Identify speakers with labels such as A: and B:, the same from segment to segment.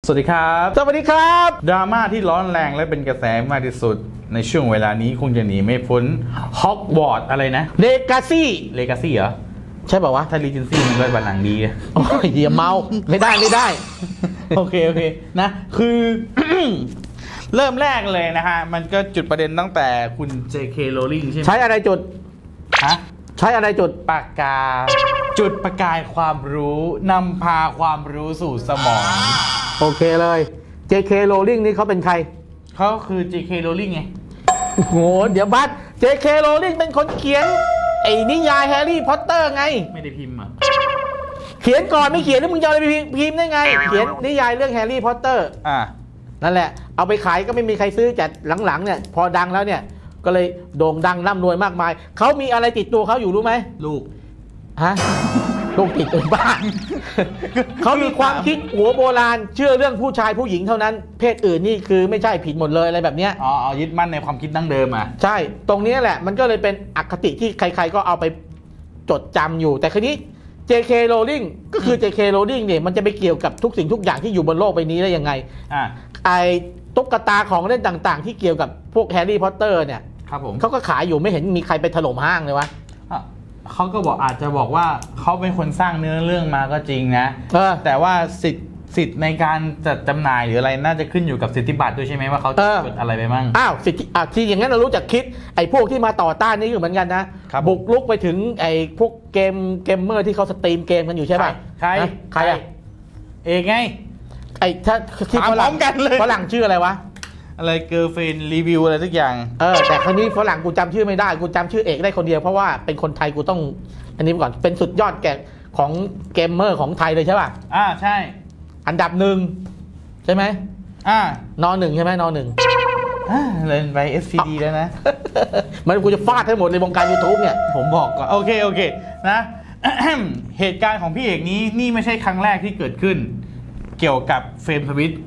A: สวัสดีครับ
B: สวัสดีครับ
A: ดราม่าที่ร้อนแรงและเป็นกระแสมากที่สุดในช่วงเวลานี้คงจะหนีไม่พ้นฮอกวอตส์อะไรนะ
B: เลกาซี่
A: เหรอ
B: ใช่ป่าววะ
A: ถ้ารีเจนซี่มันก็บันหลังดี
B: โอ้ยเดี๋ยวเมาไม่ได้
A: โอเคนะคือ เริ่มแรกเลยนะฮะมันก็จุดประเด็นตั้งแต่คุณ JK Rowling ใช่ไหม
B: ใช้อะไรจุดใช้อะไรจุด
A: ปากกาจุดประกายความรู้นำพาความรู้สู่สมอง
B: โอเคเลย JK Rowling นี่เขาเป็นใคร
A: เขาคือ JK Rowling ไง
B: โหเดี๋ยวบัส JK Rowling เป็นคนเขียนไอ้นิยายแฮร์รี่พอตเตอร์ไง
A: ไม่ได้พิมพ์อ่ะ
B: เขียนก่อนไม่เขียนแล้วมึงจะเอาอะไรไปพิมพ์ได้ไงเขียนนิยายเรื่องแฮร์รี่พอตเตอร์นั่นแหละเอาไปขายก็ไม่มีใครซื้อแต่หลังๆเนี่ยพอดังแล้วเนี่ยก็เลยโด่งดังร่ำรวยมากมายเขามีอะไรติดตัวเขาอยู่รู้ไหม
A: ลูก
B: ลูกติดเป็นบ้านเขามีความคิดหัวโบราณเชื่อเรื่องผู้ชายผู้หญิงเท่านั้นเพศอื่นนี่คือไม่ใช่ผิดหมดเลยอะไรแบบเนี้ย
A: เอายึดมั่นในความคิดดั้งเดิม
B: ใช่ตรงนี้แหละมันก็เลยเป็นอคติที่ใครๆก็เอาไปจดจำอยู่แต่คืนนี้ JK Rowling ก็คือ JK Rowling เนี่ยมันจะไปเกี่ยวกับทุกสิ่งทุกอย่างที่อยู่บนโลกใบนี้ได้ยังไงไอ้ตุ๊กตาของเล่นต่างๆที่เกี่ยวกับพวกแฮร์รี่พอตเตอร์เนี่ย
A: ครับผม
B: เขาก็ขายอยู่ไม่เห็นมีใครไปถล่มห้างเลยวะ
A: เขาก็บอกอาจจะบอกว่าเขาเป็นคนสร้างเนื้อเรื่องมาก็จริงนะแต่ว่าสิทธิ์ในการจัดจำหน่ายหรืออะไรน่าจะขึ้นอยู่กับสิทธิบัตรด้วยใช่ไหมว่าเขาจะจดอะไรไปบ้าง
B: สิทธิที่อย่างนั้นเรารู้จักคิดไอ้พวกที่มาต่อต้านนี่คือเหมือนกันนะบุกลุกไปถึงไอ้พวกเกมเมอร์ที่เขาสตรีมเกมกันอยู่ใช่ป่ะ
A: ใครเองไง
B: ไอ้ถ้าคิด
A: พร้อมกันเลย
B: ฝรั่งชื่ออะไรวะ
A: อะไรเกิร์ลเฟนรีวิวอะไรทุกอย่าง
B: แต่คราวนี้ฝรั่งกูจำชื่อไม่ได้กูจำชื่อเอกได้คนเดียวเพราะว่าเป็นคนไทยกูต้องอันนี้ก่อนเป็นสุดยอดแก่ของเกมเมอร์ของไทยเลยใช่ป่ะ
A: ใช่
B: อันดับหนึ่งใช่ไหมน.1ใช่ไหมน.1
A: เล่นไป SPD แล้วนะ
B: มันกูจะฟาดให้หมดในวงการ YouTube เนี่ย
A: ผมบอกก่อนโอเคนะ เหตุการณ์ของพี่เอกนี้นี่ไม่ใช่ครั้งแรกที่เกิดขึ้นเกี่ยวกับเฟรมทวิต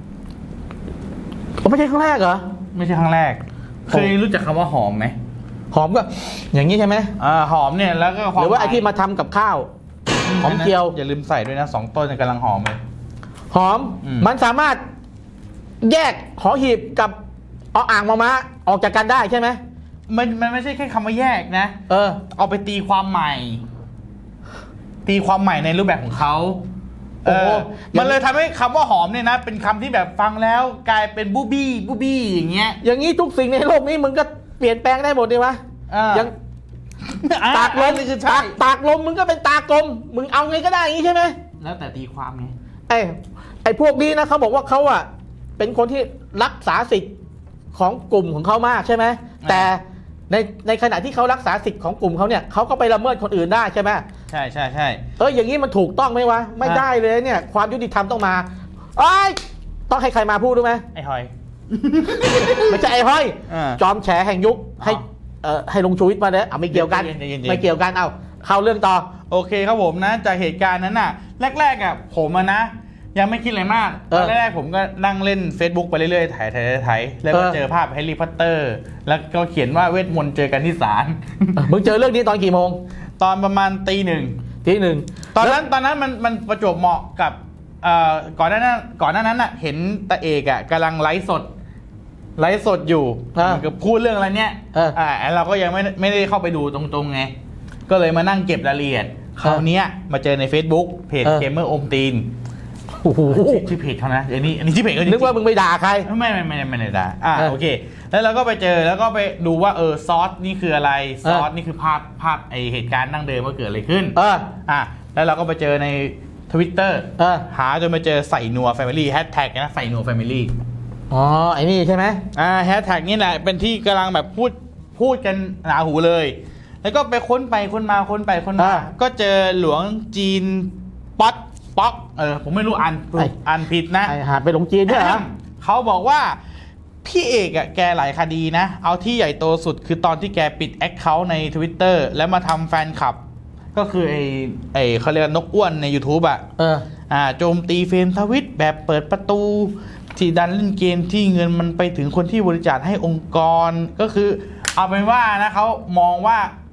B: ไม่ใช่ครั้งแรกเหรอ
A: ไม่ใช่ครั้งแรกเคยรู้จักคำว่าหอมไหม
B: หอมก็อย่างนี้ใช่ไหม
A: หอมเนี่ยแล้วก็
B: หรือว่าไอ้ที่มาทำกับข้าวหอมเจียว
A: อย่าลืมใส่ด้วยนะ2 ต้นกำลังหอมเลย
B: หอมมันสามารถแยกหอหีบกับอ่างมะม้าออกจากกันได้ใช่ไหม
A: มันไม่ใช่แค่คำว่าแยกนะเอาไปตีความใหม่ในรูปแบบของเขามันเลยทำให้คำว่าหอมเนี่ยนะเป็นคำที่แบบฟังแล้วกลายเป็นบูบี้อย่างเงี้ย
B: อย่างนี้ทุกสิ่งในโลกนี้มึงก็เปลี่ยนแปลงได้หมดเลยวะยังตากลมคือตากลมมึงก็เป็นตากลมมึงเอาไงก็ได้อย่างนี้ใช่ไหม
A: แล้วแต่ตีความไง
B: ไอ้พวกนี้นะเขาบอกว่าเขาเป็นคนที่รักษาสิทธิ์ของกลุ่มของเขามากใช่ไหมแต่ในขณะที่เขารักษาสิทธิ์ของกลุ่มเขาเนี่ยเขาก็ไปละเมิดคนอื่นได้ใช่ไหม
A: ใช่
B: อย่างนี้มันถูกต้องไหมวะไม่ได้เลยเนี่ยความยุติธรรมต้องมาต้องให้ใครมาพูดรู้ไหม
A: ไอ้หอย
B: ไม่ใช่ไอ้หอยจอมแฉแห่งยุคให้ลงชูวิทย์มาเลยไม่เกี่ยวกันเอาเข้าเรื่องต่อ
A: โอเคครับผมนะจากเหตุการณ์นั้นน่ะแรกผมนะยังไม่คิดอะไรมากตอนแรกผมก็นั่งเล่น Facebook ไปเรื่อยๆถ่ายแล้วก็เจอภาพแฮร์รี่พอตเตอร์แล้วก็เขียนว่าเวทมนต์เจอกันที่ศาล
B: มึงเจอเรื่องนี้ตอนกี่โมง
A: ตอนประมาณตีหนึ่งตอนนั้นมันประจวบเหมาะกับก่อนหน้านั้นเห็นตาเอกกำลังไลฟ์สดอยู่มันก็พูดเรื่องอะไรเนี้ยเราก็ยังไม่ได้เข้าไปดูตรงๆไงก็เลยมานั่งเก็บรายละเอียดคราวนี้มาเจอใน Facebook เพจเกมเมอร์อมตีนชื่อเพจเขานะอันนี้ชื่อเพจเขา
B: นึกว่ามึงไม่ด่าใคร
A: ไม่ได้ด่าโอเคแล้วเราก็ไปเจอแล้วก็ไปดูว่าซอสนี่คืออะไรซอสนี่คือภาพไอเหตุการณ์ดั้งเดิมว่าเกิดอะไรขึ้นแล้วเราก็ไปเจอใน Twitter หาจนมาเจอใส่นัว Family แฮชแท็กนะใส่นัว Family
B: ไอ้นี่ใช่ไหม
A: แฮชแท็กนี่แหละเป็นที่กำลังแบบพูดกันหนาหูเลยแล้วก็ไปค้นไปค้นมาก็เจอหลวงจีนป๊อกผมไม่รู้อ่านผิดนะ
B: หาไปหลงจีนด้วยเหรอ
A: เขาบอกว่าพี่เอกแกหลายคดีนะเอาที่ใหญ่โตสุดคือตอนที่แกปิดแอคเคาท์ใน Twitter แล้วมาทำแฟนคลับก็คือไอเขาเรียกนกอ้วนใน YouTube โจมตีเฟรมทวิตแบบเปิดประตูที่ดันเล่นเกมที่เงินมันไปถึงคนที่บริจาคให้องค์กรก็คือเอาเป็นว่านะเขามองว่า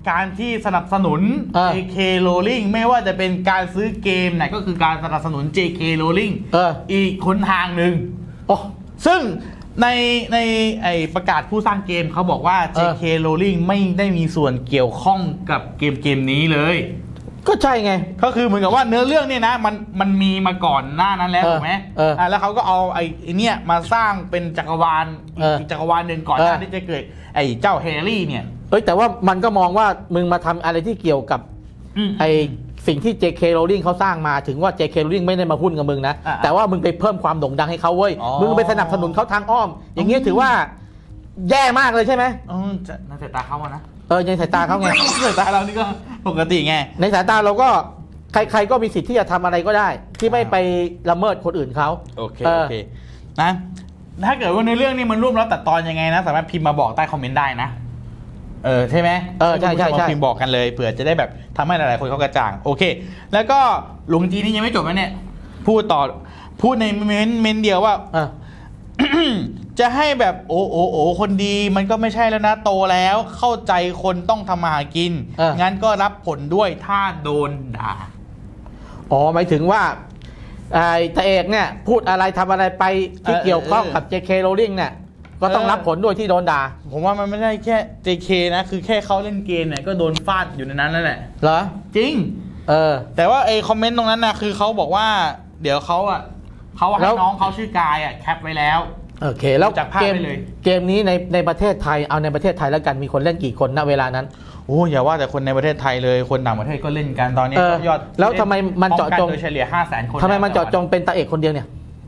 A: การที่สนับสนุน JK Rowling ไม่ว่าจะเป็นการซื้อเกมเนี่ยก็คือการสนับสนุน JK Rowling อีกคนทางหนึ่งซึ่งในไอประกาศผู้สร้างเกมเขาบอกว่า JK Rowling ไม่ได้มีส่วนเกี่ยวข้องกับเกมนี้เลย
B: ก็ใช่ไง
A: ก็คือเหมือนกับว่าเนื้อเรื่องเนี่ยนะมันมีมาก่อนหน้านั้นแล้วถูกไหมแล้วเขาก็เอาไอ้เนี่ยมาสร้างเป็นจักรวาลอีกจักรวาลหนึ่งก่อนหน้าที่จะเกิดไอ้เจ้าแฮร์รี่เนี่ย
B: แต่ว่ามันก็มองว่ามึงมาทำอะไรที่เกี่ยวกับไอ้สิ่งที่ JK Rowling เขาสร้างมาถึงว่า JK Rowling ไม่ได้มาหุ้นกับมึงนะแต่ว่ามึงไปเพิ่มความโด่งดังให้เขาเว้ยมึงไปสนับสนุนเขาทางอ้อมอย่างเงี้ยถือว่าแย่มากเลยใช่ไหม
A: ในสายตาเขานะ
B: ในสายตาเขาไง
A: สายตาเรานี่ก็ปกติไง
B: ในสายตาเราก็ใครก็มีสิทธิ์ที่จะทำอะไรก็ได้ที่ไม่ไปละเมิดคนอื่นเขา
A: โอเคนะถ้าเกิดว่าในเรื่องนี้มันร่วมแล้วตัดตอนยังไงนะสามารถพิมพ์มาบอกใต้คอมเมนต์ได้นะใช่ไหม
B: ใช่
A: พิมพ์บอกกันเลยเผื่อจะได้แบบทำให้หลายๆคนเขากระจ่างโอเคแล้วก็หลวงจีนนี่ยังไม่จบนะเนี่ยพูดในเมนเดียวว่าจะให้แบบโอ้คนดีมันก็ไม่ใช่แล้วนะโตแล้วเข้าใจคนต้องทำมาหากินงั้นก็รับผลด้วยถ้าโดนด่า
B: หมายถึงว่าตาเอกเนี่ยพูดอะไรทำอะไรไปที่เกี่ยวข้องกับ JK Rowling เนี่ยก็ต้องรับผลด้วยที่โดนด่า
A: ผมว่ามันไม่ได้แค่ JK นะคือแค่เขาเล่นเกมเนี่ยก็โดนฟาดอยู่ในนั้นแล้วแหละ
B: เหรอ
A: จริงแต่ว่าไอ้คอมเมนต์ตรงนั้นนะคือเขาบอกว่าเดี๋ยวเขาให้น้องเขาชื่อกายแคปไว้แล้ว
B: โอเคแล้วเกมนี้ในประเทศไทยเอาในประเทศไทยแล้วกันมีคนเล่นกี่คนณเวลานั้น
A: อย่าว่าแต่คนในประเทศไทยเลยคนต่างประเทศก็เล่นกันตอนนี้ยอด
B: แล้วทำไมมันเจาะจง
A: โดยเฉลี่ย 500,000 คน
B: ทำไมมันเจาะจงเป็นตาเอกคนเดียวเนี่ย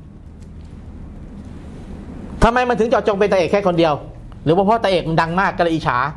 B: ทำไมมันถึงเจาะจงเป็นตาเอกแค่คนเดียวหรือว่าเพราะตาเอกมันดังมากก็เลยอิจฉา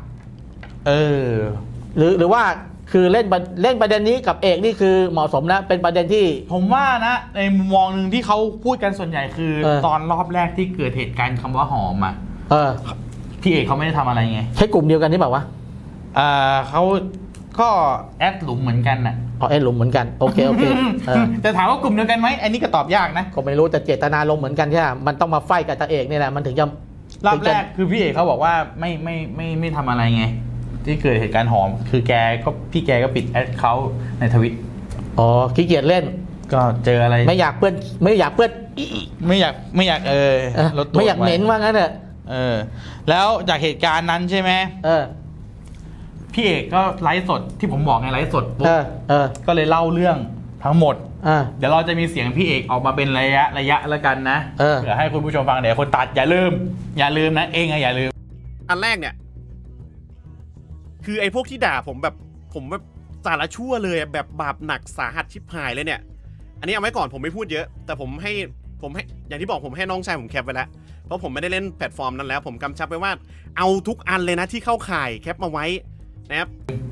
B: หรือว่าคือเล่นประเด็นนี้กับเอกนี่คือเหมาะสมนะเป็นประเด็นที่
A: ผมว่านะในมุมมองหนึ่งที่เขาพูดกันส่วนใหญ่คือตอนรอบแรกที่เกิดเหตุการณ์คำว่าหอมพี่เอกเขาไม่ได้ทำอะไรไง
B: ใช่กลุ่มเดียวกันนี่แบบว่า
A: เขาก็แอดหลุมเหมือนกันน่ะ
B: แอดหลุมเหมือนกันโอเค
A: จะถามว่ากลุ่มเดียวกันไหมอันนี้ก็ตอบยากนะ
B: ก็ไม่รู้แต่เจตนาลงเหมือนกันใช่ไหมมันต้องมาไฟกับตาเอกนี่แหละมันถึงจะ
A: รอบแรกคือพี่เอกเขาบอกว่าไม่ทำอะไรไงที่เกิดเหตุการณ์หอมคือพี่แกก็ปิดแอดเขาในทวิต
B: ขี้เกียจเล่น
A: ก็เจออะไร
B: ไม่อยากเปื้อนไม่อยากเหม็นว่างั้น
A: แล้วจากเหตุการณ์นั้นใช่ไหมพี่เอกก็ไลฟ์สดที่ผมบอกไงไลฟ์สดปุ๊บก็เลยเล่าเรื่องทั้งหมดเดี๋ยวเราจะมีเสียงพี่เอกออกมาเป็นระยะแล้วกันนะเผื่อให้คุณผู้ชมฟังเดี๋ยวคนตัดอย่าลืมนะอย่าลืม
C: อันแรกเนี่ยคือไอ้พวกที่ด่าผมแบบสารชั่วเลยแบบบาปหนักสาหัสชิบหายเลยเนี่ยอันนี้เอาไว้ก่อนผมไม่พูดเยอะแต่ผมให้อย่างที่บอกผมให้น้องชายผมแคปไปแล้วเพราะผมไม่ได้เล่นแพลตฟอร์มนั้นแล้วผมกำชับไว้ว่าเอาทุกอันเลยนะที่เข้าข่ายแคปมาไว้นะครับ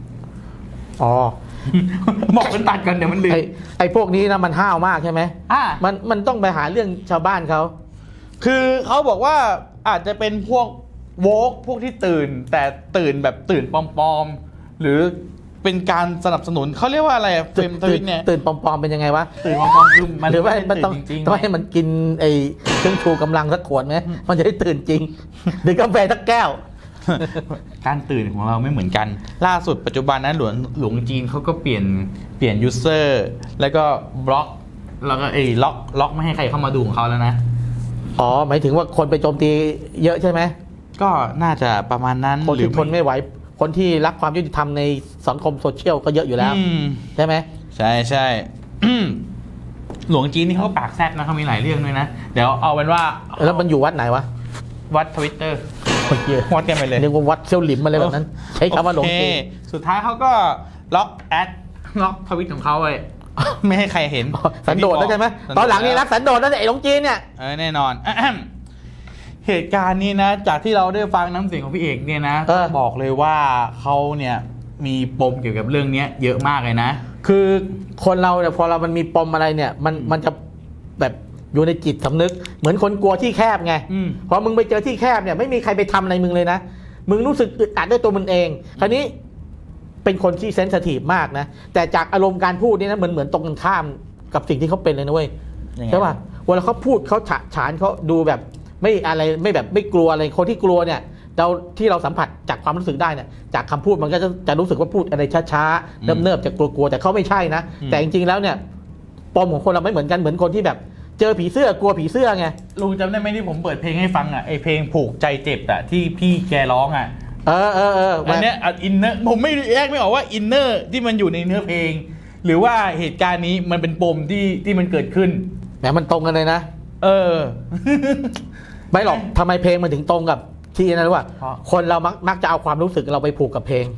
A: บอกเป็นตัดกันเดี๋ยวมันลืม
B: ไอ้พวกนี้นะมันห้าวมากใช่ไหมมันต้องไปหาเรื่องชาวบ้านเขา
A: คือเขาบอกว่าอาจจะเป็นพวกโวกพวกที่ตื่นแต่ตื่นแบบตื่นปลอมๆหรือเป็นการสนับสนุนเขาเรียกว่าอะไรเฟรมทวิตเนี่ย
B: ตื่นปลอมๆเป็นยังไงวะ
A: ตื่นปลอมๆคือ
B: มันหรือว่ามันต้องให้มันกินไอ้เครื่องชูกำลังสักขวดไหมมันจะได้ตื่นจริงหรือกาแฟสักแก้ว
A: การตื่นของเราไม่เหมือนกันล่าสุดปัจจุบันนั้นหลวงจีนเขาก็เปลี่ยนยูเซอร์แล้วก็บล็อกแล้วก็ล็อกไม่ให้ใครเข้ามาดูของเขาแล้วนะ
B: หมายถึงว่าคนไปโจมตีเยอะใช่ไหม
A: ก็น่าจะประมาณนั้น
B: คนที่ทนไม่ไหวคนที่รักความยุติธรรมในสังคมโซเชียลก็เยอะอยู่แล้วใช่ไหม
A: ใช่หลวงจีนนี่เขาปากแซดนะเขามีหลายเรื่องด้วยนะเดี๋ยวเอาเป็นว่า
B: แล้วมันอยู่วัดไหนวะ
A: วัดทวิตเตอร์วัดกันไปเลย
B: เรียกว่าวัดเชี่ยวหลิมมาเลยแบบนั้นใช้คำว่าหลวงจีน
A: สุดท้ายเขาก็ล็อกทวิตของเขาไว้ไม่ให้ใครเห็น
B: สันโดษแล้วใช่ไหมตอนหลังนี่รักสันโดษแล้วไอ้หลวงจีนเนี่ย
A: แน่นอนเหตุการณ์นี้นะจากที่เราได้ฟังน้ำเสียงของพี่เอกเนี่ยนะบอกเลยว่าเขาเนี่ยมีปมเกี่ยวกับเรื่องนี้เยอะมากเลยนะ
B: คือคนเราเนี่ยพอมันมีปมอะไรเนี่ยมันจะแบบอยู่ในจิตสำนึกเหมือนคนกลัวที่แคบไงพอมึงไปเจอที่แคบเนี่ยไม่มีใครไปทำอะไรมึงเลยนะมึงรู้สึกอึดอัดด้วยตัวมึงเองคราวนี้เป็นคนที่เซนซิทีฟมากนะแต่จากอารมณ์การพูดนี่นะเหมือนตรงกันข้ามกับสิ่งที่เขาเป็นเลยนะเว้ยใช่ป่ะเวลาเขาพูดเขาฉานเขาดูแบบไม่อะไรไม่แบบไม่กลัวอะไรคนที่กลัวเนี่ยที่เราสัมผัสจากความรู้สึกได้เนี่ยจากคำพูดมันก็จะรู้สึกว่าพูดอะไรช้าๆเนิบๆจะกลัวๆแต่เขาไม่ใช่นะแต่จริงๆแล้วเนี่ยปมของคนเราไม่เหมือนกันเหมือนคนที่แบบเจอผีเสื้อกลัวผีเสื้อไง
A: ลุงจำได้ไหมที่ผมเปิดเพลงให้ฟังอ่ะไอเพลงผูกใจเจ็บอ่ะที่พี่แกร้องอ่ะอันเนี้ยอินเนอร์ผมไม่แยกไม่ออกว่าอินเนอร์ที่มันอยู่ในเนื้อเพลงหรือว่าเหตุการณ์นี้มันเป็นปมที่มันเกิดขึ้น
B: แหมมันตรงกันเลยนะไม่หรอกทำไมเพลงมันถึงตรงกับที่นั่นรู้ป่ะคนเรามักจะเอาความรู้สึกเราไปผูกกับเพลง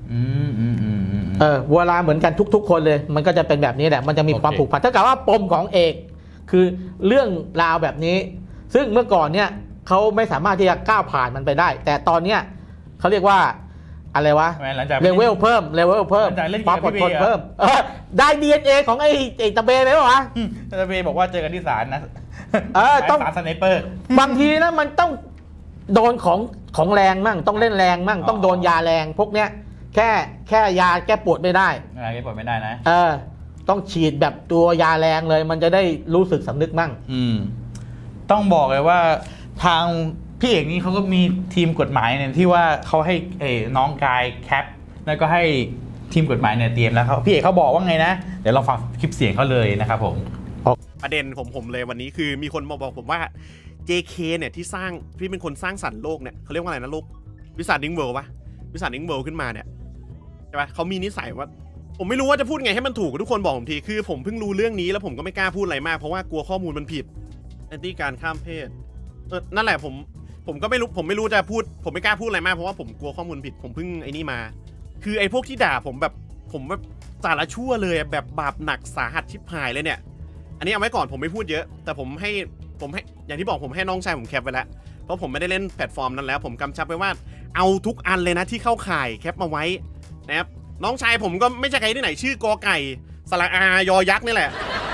B: เวลาเหมือนกันทุกๆคนเลยมันก็จะเป็นแบบนี้แหละมันจะมีความผูกพันถ้าเกิดว่าปมของเอกคือเรื่องราวแบบนี้ซึ่งเมื่อก่อนเนี่ยเขาไม่สามารถที่จะก้าวผ่านมันไปได้แต่ตอนเนี้ยเขาเรียกว่าอะไรวะเลเวลเพิ่มความอดทนเพิ่มได้ DNA ของไอ้ตะเบไหมวะ
A: ตะเบบอกว่าเจอกันที่ศาลนะ
B: ต้อง
A: ศาลสไนเปอร์
B: บางทีนะมันต้องโดนของแรงมั่งต้องเล่นแรงมั่งต้องโดนยาแรงพวกเนี้ยแค่ยาแก้ปวดไม่ได้
A: แก้ปวดไม่ได้นะ
B: ต้องฉีดแบบตัวยาแรงเลยมันจะได้รู้สึกสำนึกมั่ง
A: ต้องบอกเลยว่าทางพี่เอกนี่เขาก็มีทีมกฎหมายเนี่ยที่ว่าเขาให้น้องกายแคปแล้วก็ให้ทีมกฎหมายเนี่ยเตรียมแล้วพี่เอกเขาบอกว่าไงนะเดี๋ยวเราฟังคลิปเสียงเขาเลยนะครับผม
C: ประเด็นผมเลยวันนี้คือมีคนมาบอกผมว่า JK เนี่ยที่เป็นคนสร้างสรรค์โลกเนี่ยเขาเรียกว่าอะไรนะโลกวิสัทดิ้งเวิลด์ปะวิสัทดิ้งเวิลด์ขึ้นมาเนี่ยใช่ปะเขามีนิสัยว่าผมไม่รู้ว่าจะพูดไงให้มันถูกทุกคนบอกผมทีคือผมเพิ่งรู้เรื่องนี้แล้วผมก็ไม่กล้าพูดอะไรมากเพราะว่ากลัวข้อมูลมันผิดแอนตี้การข้ามเพศนั่นแหละผมก็ไม่รู้ผมไม่รู้จะพูดผมไม่กล้าพูดอะไรมากเพราะว่าผมกลัวข้อมูลผิดผมเพิ่งไอ้นี่มาคือไอ้พวกที่ด่าผมแบบสารชั่วเลยแบบบาปหนักสาหัสชิบหายเลยเนี่ยอันนี้เอาไว้ก่อนผมไม่พูดเยอะแต่ผมให้อย่างที่บอกผมให้น้องชายผมแคปไว้แล้วเพราะผมไม่ได้เล่นแพลตฟอร์มนั้นแล้วผมกำชับไว้ว่าเอาทุกอันเลยนะที่เข้าข่ายแคปมาไว้นะครับน้องชายผมก็ไม่ใช่ใครที่ไหนชื่อกอไก่สระอายอยักษ์นี่แหละ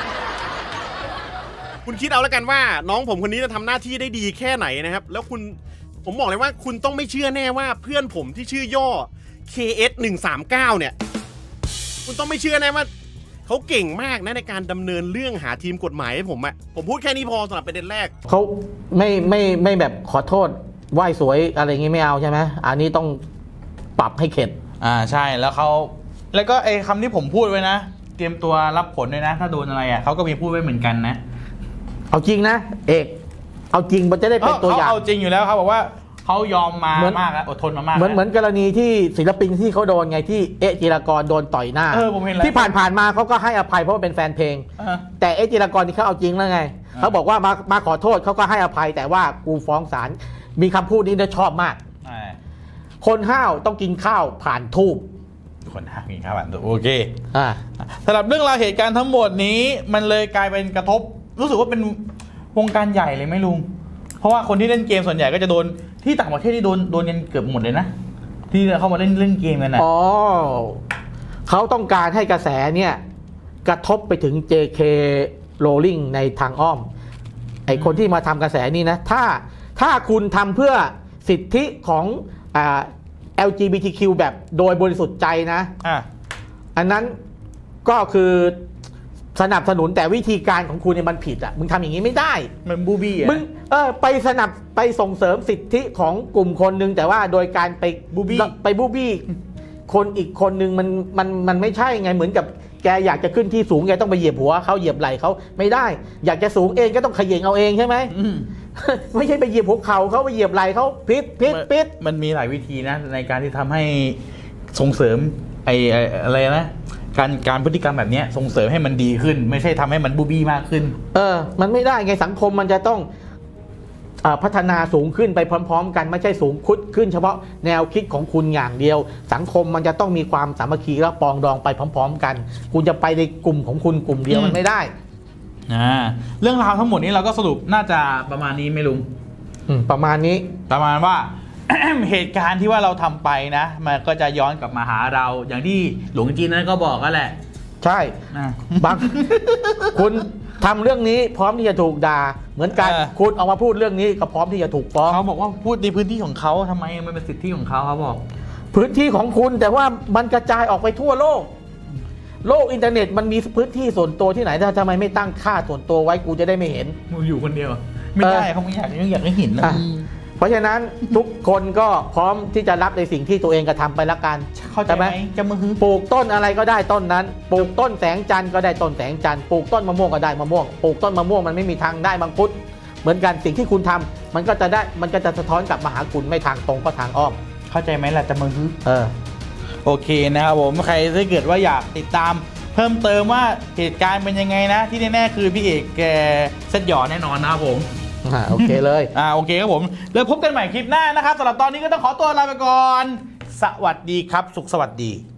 C: คุณคิดเอาแล้วกันว่าน้องผมคนนี้จะทำหน้าที่ได้ดีแค่ไหนนะครับแล้วผมบอกเลยว่าคุณต้องไม่เชื่อแน่ว่าเพื่อนผมที่ชื่อย่อ KS 139เนี่ยคุณต้องไม่เชื่อแน่ว่าเขาเก่งมากนะในการดำเนินเรื่องหาทีมกฎหมายให้ผมพูดแค่นี้พอสำหรับประเด็นแรก
B: เขาไม่แบบขอโทษไหว้สวยอะไรอย่างงี้ไม่เอาใช่ไหมอันนี้ต้องปรับให้เข็ด
A: ใช่แล้วก็ไอ้คำที่ผมพูดไว้นะเตรียมตัวรับผลด้วยนะถ้าโดนอะไรเขาก็มีพูดไว้เหมือนกันนะ
B: เอาจริงนะเอกเอาจริงมันจะได้เป็นตัวอย่าง
A: เอาจริงอยู่แล้วเขาบอกว่าเขายอมมามากแล้วอดทนมามาก
B: เหมือนกรณีที่ศิลปินที่เขาโดนไงที่จิรากรโดนต่อยหน้าที่ผ่านมาเขาก็ให้อภัยเพราะว่าเป็นแฟนเพลงแต่จิรากรที่เขาเอาจริงแล้วไงเขาบอกว่ามาขอโทษเขาก็ให้อภัยแต่ว่ากูฟ้องศาลมีคำพูดนี้ได้ชอบมากคนห้าวต้องกินข้าวผ่านทูบ
A: คนห้าวกินข้าวผ่านทูบโอเคสำหรับเรื่องราวเหตุการณ์ทั้งหมดนี้มันเลยกลายเป็นกระทบรู้สึกว่าเป็นวงการใหญ่เลยไหมลุงเพราะว่าคนที่เล่นเกมส่วนใหญ่ก็จะโดนที่ต่างประเทศที่โดนกันเกือบหมดเลยนะที่เข้ามาเล่นเกมกันนะ
B: เขาต้องการให้กระแสเนี่ยกระทบไปถึง JK Rowling ในทางอ้อมไอคนที่มาทำกระแสนี่นะถ้าคุณทำเพื่อสิทธิของLGBTQ แบบโดยบริสุทธิ์ใจนะอันนั้นก็คือสนับสนุนแต่วิธีการของคุณเนี่ยมันผิดมึงทำอย่างนี้ไม่ได้
A: มันบูบี้
B: มึงไปส่งเสริมสิทธิของกลุ่มคนนึงแต่ว่าโดยการไปบูบี้คนอีกคนนึงมันไม่ใช่ไงเหมือนกับแกอยากจะขึ้นที่สูงแกต้องไปเหยียบหัวเขาเหยียบไหล่เขาไม่ได้อยากจะสูงเองก็ต้องเขย่งเอาเองใช่ไหมไม่ใช่ไปเหยียบหัวเขาไปเหยียบไหล่เขาพิษ
A: มันมีหลายวิธีนะในการที่ทำให้ส่งเสริมอะไรนะการพฤติกรรมแบบนี้ส่งเสริมให้มันดีขึ้นไม่ใช่ทำให้มันบูบี้มากขึ้น
B: มันไม่ได้ไงสังคมมันจะต้องพัฒนาสูงขึ้นไปพร้อมๆกันไม่ใช่สูงขึ้นเฉพาะแนวคิดของคุณอย่างเดียวสังคมมันจะต้องมีความสามัคคีและปองดองไปพร้อมๆกันคุณจะไปในกลุ่มของคุณกลุ่มเดียวมันไม่ได้
A: เรื่องราวทั้งหมดนี้เราก็สรุปน่าจะประมาณนี้ไหมลุง
B: ประมาณนี้
A: ประมาณว่า เหตุการณ์ที่ว่าเราทำไปนะมันก็จะย้อนกลับมาหาเราอย่างที่หลวงจีนนั้นก็บอกก็แหละ
B: ใช่บางคุณทำเรื่องนี้พร้อมที่จะถูกด่าเหมือนกันคุณออกมาพูดเรื่องนี้ก็พร้อมที่จะถูกฟ้อง
A: เขาบอกว่าพูดในพื้นที่ของเขาทำไมมันเป็นสิทธิของเขาบอก
B: พื้นที่ของคุณแต่ว่ามันกระจายออกไปทั่วโลกอินเทอร์เน็ตมันมีพื้นที่ส่วนตัวที่ไหนถ้าทำไมไม่ตั้งค่าส่วนตัวไว้กูจะได้ไม่เห็น
A: มึงอยู่คนเดียวไม่ได้เขาไม่อยากให้เห็นนะ
B: เพราะฉะนั้นทุกคนก็พร้อมที่จะรับในสิ่งที่ตัวเองกระทำไปละกัน
A: เข้าใจไหมจะมือ
B: ปลูกต้นอะไรก็ได้ต้นนั้นปลูกต้นแสงจันทร์ก็ได้ต้นแสงจันทร์ปลูกต้นมะม่วงก็ได้มะม่วงปลูกต้นมะม่วงมันไม่มีทางได้มังคุดเหมือนกันสิ่งที่คุณทำมันก็จะสะท้อนกลับมาหาคุณไม่ทางตรงก็ทางอ้อม
A: เข้าใจไหมล่ะจะมือ
B: อ
A: โอเคนะครับผมใครถ้าเกิดว่าอยากติดตามเพิ่มเติมว่าเหตุการณ์เป็นยังไงนะ ที่แน่ๆคือพี่เอกแกเซตหยอแน่นอนนะครับผม
B: โอเคเลย
A: โอเคครับผมแล้วพบกันใหม่คลิปหน้านะครับสำหรับตอนนี้ก็ต้องขอตัวลาไปก่อนสวัสดีครับสุขสวัสดี